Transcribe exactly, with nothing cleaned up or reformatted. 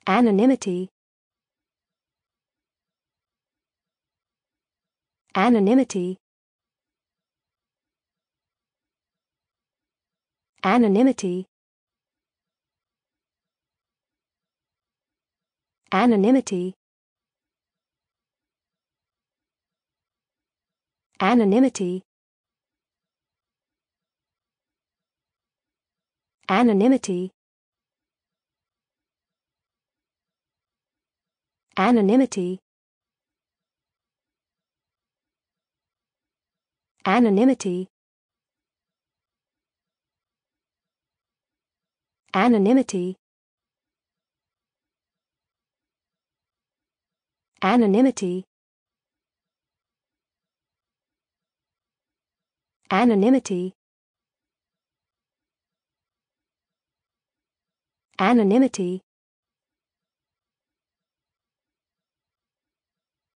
Anonymity. Anonymity. Anonymity. Anonymity. Anonymity. Anonymity. Anonymity. Anonymity. Anonymity. Anonymity. Anonymity. Anonymity.